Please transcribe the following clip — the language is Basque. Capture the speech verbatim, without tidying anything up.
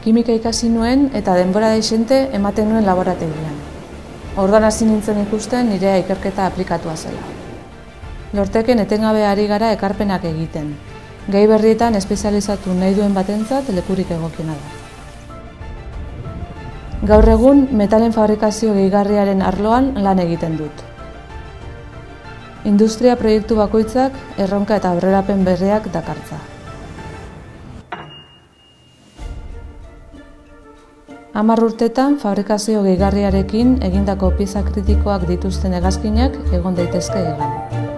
Kimika ikasi nuen eta denbora desente ematen nuen laborategian. Orduan hasi nintzen ikusten nire ikerketa aplikatua zela. Lorteken etengabe ari gara ekarpenak egiten. Gai berrietan espezializatu nahi duen batentzat lekurik egokiena da. Gaur egun metalen fabrikazio gehigarriaren arloan lan egiten dut. Industria proiektu bakoitzak erronka eta aurrerapen berriak dakartza. Hamar urtetan fabrikazio gehigarriarekin egindako pieza kritikoak dituzten hegazkinak egon daitezke hegan.